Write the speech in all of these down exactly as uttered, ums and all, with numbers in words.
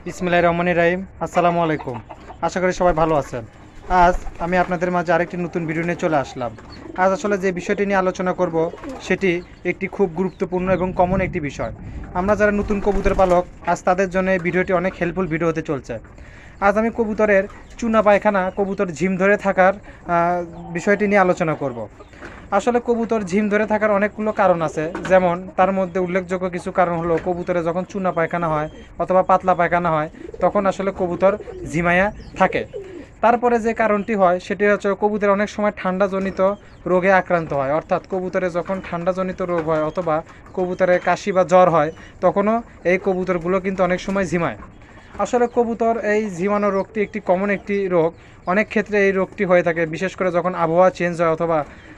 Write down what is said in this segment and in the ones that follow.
বিসমিল্লাহির রহমানির রহিম। আসসালামু আলাইকুম। আশা করি সবাই ভালো আছেন। আজ আমি আপনাদের মাঝে আরেকটি নতুন ভিডিও নিয়ে চলে আসলাম। আজ আসলে যে বিষয়টি নিয়ে আলোচনা করব সেটি একটি খুব গুরুত্বপূর্ণ এবং কমন একটি বিষয়। আমরা যারা নতুন কবুতর পালক, আজ তাদের জন্য এই ভিডিওটি অনেক হেল্পফুল ভিডিও হতে চলছে। আজ আমি কবুতরের চুনা পায়খানা, কবুতর ঝিম ধরে থাকার বিষয়টি নিয়ে আলোচনা করব। আসলে কবুতর ঝিম ধরে থাকার অনেকগুলো কারণ আছে, যেমন তার মধ্যে উল্লেখযোগ্য কিছু কারণ হলো কবুতরে যখন চুনা পায়খানা হয় অথবা পাতলা পায়খানা হয় তখন আসলে কবুতর ঝিমায়া থাকে। তারপরে যে কারণটি হয় সেটি হচ্ছে কবুতর অনেক সময় ঠান্ডাজনিত রোগে আক্রান্ত হয়, অর্থাৎ কবুতরে যখন ঠান্ডাজনিত রোগ হয় অথবা কবুতরের কাশি বা জ্বর হয় তখনও এই কবুতরগুলো কিন্তু অনেক সময় ঝিমায়। আসলে কবুতর এই ঝিমানো রোগটি একটি কমন একটি রোগ। অনেক ক্ষেত্রে এই রোগটি হয়ে থাকে, বিশেষ করে যখন আবহাওয়া চেঞ্জ হয় অথবা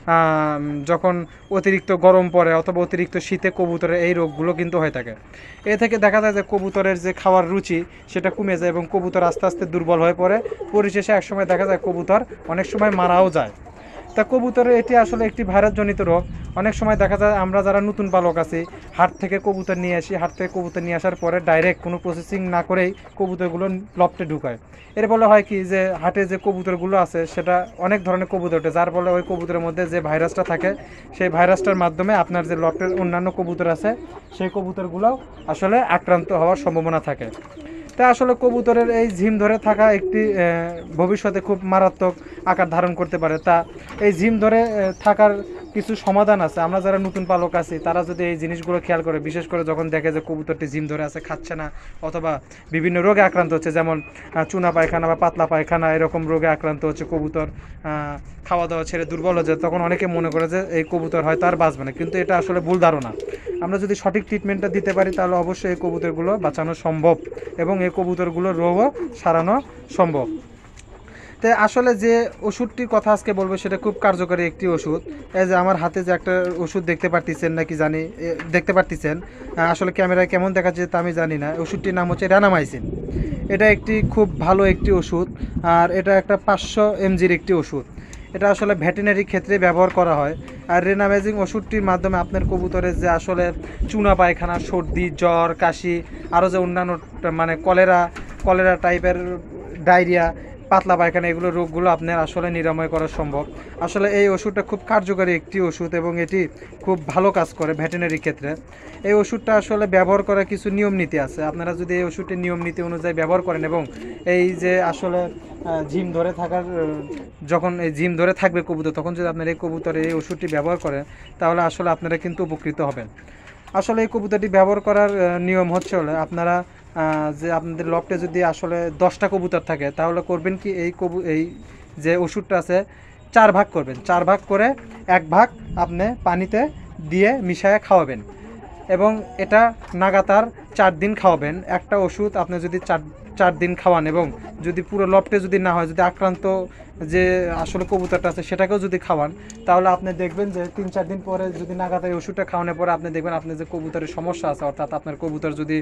যখন অতিরিক্ত গরম পড়ে অথবা অতিরিক্ত শীতে কবুতরের এই রোগগুলো কিন্তু হয়ে থাকে। এ থেকে দেখা যায় যে কবুতরের যে খাওয়ার রুচি সেটা কমে যায় এবং কবুতর আস্তে আস্তে দুর্বল হয়ে পড়ে। পরিশেষে একসময় দেখা যায় কবুতর অনেক সময় মারাও যায়। তা কবুতরের এটি আসলে একটি ভাইরাসজনিত রোগ। অনেক সময় দেখা যায় আমরা যারা নতুন পালক আছি, হাট থেকে কবুতর নিয়ে আসি, হাট থেকে কবুতর নিয়ে আসার পরে ডাইরেক্ট কোনো প্রসেসিং না করেই কবুতরগুলো লফটে ঢুকায়। এর ফলে হয় কি যে হাটে যে কবুতরগুলো আছে সেটা অনেক ধরনের কবুতর ওঠে, যার ফলে ওই কবুতরের মধ্যে যে ভাইরাসটা থাকে সেই ভাইরাসটার মাধ্যমে আপনার যে লফটের অন্যান্য কবুতর আছে সেই কবুতরগুলো আসলে আক্রান্ত হওয়ার সম্ভাবনা থাকে। তা আসলে কবুতরের এই ঝিম ধরে থাকা একটি ভবিষ্যতে খুব মারাত্মক আকার ধারণ করতে পারে। তা এই ঝিম ধরে থাকার কিছু সমাধান আছে। আমরা যারা নতুন পালক আছি তারা যদি এই জিনিসগুলো খেয়াল করে, বিশেষ করে যখন দেখে যে কবুতরটি ঝিম ধরে আছে, খাচ্ছে না অথবা বিভিন্ন রোগে আক্রান্ত হচ্ছে, যেমন চুনা পায়খানা বা পাতলা পায়খানা, এরকম রোগে আক্রান্ত হচ্ছে কবুতর, খাওয়া দাওয়া ছেড়ে দুর্বল হয়ে যায়, তখন অনেকে মনে করে যে এই কবুতর হয়তো আর বাঁচবে না, কিন্তু এটা আসলে ভুল ধারণা। আমরা যদি সঠিক ট্রিটমেন্টটা দিতে পারি তাহলে অবশ্যই এই কবুতরগুলো বাঁচানো সম্ভব এবং এই কবুতরগুলোর রোগও সারানো সম্ভব। তো আসলে যে ওষুধটির কথা আজকে বলবো সেটা খুব কার্যকরী একটি ওষুধ। এই যে আমার হাতে যে একটা ওষুধ দেখতে পারতেছেন নাকি জানি দেখতে পারতেছেন, আসলে ক্যামেরায় কেমন দেখা যাচ্ছে তা আমি জানি না। ওষুধটির নাম হচ্ছে র্যানামাইসিন। এটা একটি খুব ভালো একটি ওষুধ, আর এটা একটা পাঁচশো এমজির একটি ওষুধ। এটা আসলে ভেটেরিনারি ক্ষেত্রে ব্যবহার করা হয়। আর রেনামাইজিং ওষুধটির মাধ্যমে আপনার কবুতরের যে আসলে চুনা পায়খানা, সর্দি, জ্বর, কাশি, আরও যে অন্যান্য মানে কলেরা কলেরা টাইপের ডায়রিয়া, পাতলা পায়খানা, এগুলো রোগগুলো আপনার আসলে নিরাময় করা সম্ভব। আসলে এই ওষুধটা খুব কার্যকরী একটি ওষুধ এবং এটি খুব ভালো কাজ করে ভেটেরিনারি ক্ষেত্রে। এই ওষুধটা আসলে ব্যবহার করার কিছু নিয়ম নীতি আছে। আপনারা যদি এই ওষুধটির নিয়ম নীতি অনুযায়ী ব্যবহার করেন এবং এই যে আসলে ঝিম ধরে থাকার যখন এই ঝিম ধরে থাকবে কবুতর, তখন যদি আপনারা এই কবুতরে এই ওষুধটি ব্যবহার করেন তাহলে আসলে আপনারা কিন্তু উপকৃত হবেন। আসলে এই কবুতরটি ব্যবহার করার নিয়ম হচ্ছে হলে আপনারা যে আপনাদের লফটে যদি আসলে দশটা কবুতর থাকে তাহলে করবেন কি, এই কবু এই যে ওষুধটা আছে চার ভাগ করবেন। চার ভাগ করে এক ভাগ আপনি পানিতে দিয়ে মিশিয়ে খাওয়াবেন এবং এটা নাগাতার চার দিন খাওয়াবেন। একটা ওষুধ আপনি যদি চার চার দিন খাওয়ান এবং যদি পুরো লফটে যদি না হয়, যদি আক্রান্ত যে আসলে কবুতরটা আছে সেটাকেও যদি খাওয়ান, তাহলে আপনি দেখবেন যে তিন চার দিন পরে যদি নাগাতার এই ওষুধটা খাওয়ানোর পরে আপনি দেখবেন আপনার যে কবুতরের সমস্যা আছে, অর্থাৎ আপনার কবুতর যদি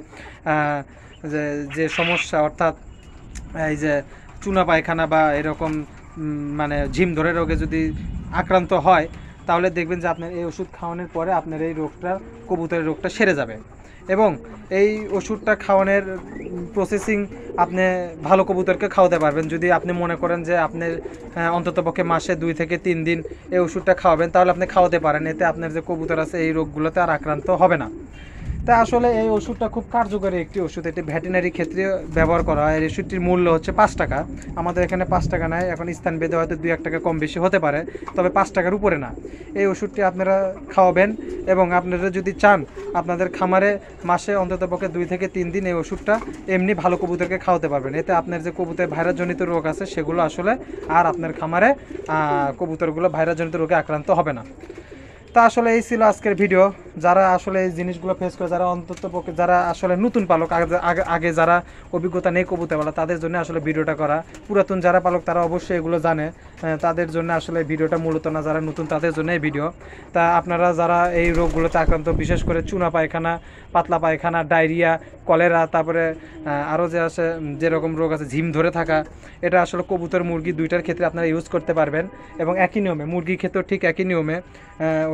যে যে সমস্যা অর্থাৎ এই যে চুনা পায়খানা বা এরকম মানে ঝিম ধরে রোগে যদি আক্রান্ত হয়, তাহলে দেখবেন যে আপনার এই ওষুধ খাওয়ানোর পরে আপনার এই রোগটা কবুতরের রোগটা সেরে যাবে। এবং এই ওষুধটা খাওয়ানোর প্রসেসিং আপনি ভালো কবুতরকে খাওয়াতে পারবেন। যদি আপনি মনে করেন যে আপনি অন্ততপক্ষে মাসে দুই থেকে তিন দিন এই ওষুধটা খাওয়াবেন তাহলে আপনি খাওয়াতে পারেন, এতে আপনার যে কবুতর আছে এই রোগগুলোতে আর আক্রান্ত হবে না। তা আসলে এই ওষুধটা খুব কার্যকরী একটি ওষুধ, এটি ভেটেরিনারি ক্ষেত্রে ব্যবহার করা হয়। এই ওষুধটির মূল্য হচ্ছে পাঁচ টাকা। আমাদের এখানে পাঁচ টাকা নেয়, এখন স্থান ভেদে হয়তো দুই এক টাকা কম বেশি হতে পারে, তবে পাঁচ টাকার উপরে না। এই ওষুধটি আপনারা খাওয়াবেন এবং আপনারা যদি চান আপনাদের খামারে মাসে অন্ততপক্ষে দুই থেকে তিন দিন এই ওষুধটা এমনি ভালো কবুতরকে খাওয়াতে পারবেন। এতে আপনার যে কবুতরের ভাইরাসজনিত রোগ আছে সেগুলো আসলে আর আপনার খামারে কবুতরগুলো ভাইরাসজনিত রোগে আক্রান্ত হবে না। তা আসলে এই ছিল আজকের ভিডিও। যারা আসলে এই জিনিসগুলো ফেস করে, যারা অন্তত পক্ষে যারা আসলে নতুন পালক, আগে আগে যারা অভিজ্ঞতা নেই কবুতরওয়ালা, তাদের জন্য আসলে ভিডিওটা করা। পুরাতন যারা পালক তারা অবশ্যই এগুলো জানে, তাদের জন্য আসলে ভিডিওটা মূলত না, যারা নতুন তাদের জন্য এই ভিডিও। তা আপনারা যারা এই রোগগুলোতে আক্রান্ত, বিশেষ করে চুনা পায়খানা, পাতলা পায়খানা, ডায়রিয়া, কলেরা, তারপরে আরও যে আছে যেরকম রোগ আছে ঝিম ধরে থাকা, এটা আসলে কবুতর মুরগি দুইটার ক্ষেত্রে আপনারা ইউজ করতে পারবেন এবং একই নিয়মে মুরগির ক্ষেত্রেও ঠিক একই নিয়মে ওই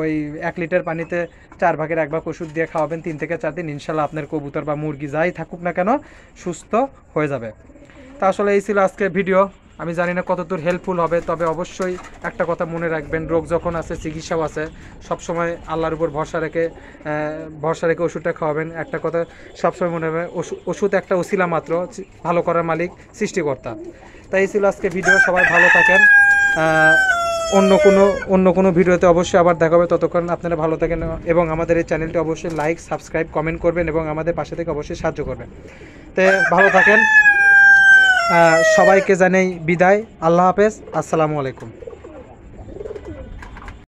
ওই এক লিটার পানিতে চার ভাগের এক ভাগ ওষুধ দিয়ে খাওয়াবেন তিন থেকে চার দিন, ইনশাল্লাহ আপনার কবুতর বা মুরগি যাই থাকুক না কেন সুস্থ হয়ে যাবে। তা আসলে এই ছিল আজকের ভিডিও। আমি জানি না কতদূর হেল্পফুল হবে, তবে অবশ্যই একটা কথা মনে রাখবেন, রোগ যখন আছে চিকিৎসাও আছে। সবসময় আল্লাহর উপর ভরসা রেখে ভরসা রেখে ওষুধটা খাওয়াবেন। একটা কথা সবসময় মনে হবে, ওষুধ একটা ওসিলা মাত্র, ভালো করার মালিক সৃষ্টিকর্তা। তাই এই ছিল আজকে ভিডিও। সবাই ভালো থাকেন। অন্য কোনো অন্য কোনো ভিডিওতে অবশ্যই আবার দেখা হবে। ততক্ষণ আপনারা ভালো থাকেন এবং আমাদের এই চ্যানেলটি অবশ্যই লাইক, সাবস্ক্রাইব, কমেন্ট করবেন এবং আমাদের পাশে থেকে অবশ্যই সাহায্য করবেন। তো ভালো থাকেন। সবাইকে জানাই বিদায়। আল্লাহ হাফেজ। আসসালামু আলাইকুম।